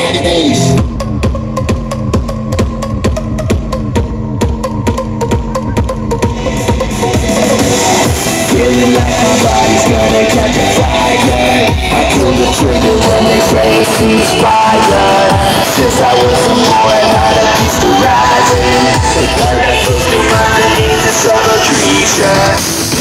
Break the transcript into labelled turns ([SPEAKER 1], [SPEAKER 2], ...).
[SPEAKER 1] bass. Feeling like my body's gonna catch a fire. I pull the trigger when they say ceasefire. Since I was a boy, not a piece to rising. The third that puts me underneath the summer trees.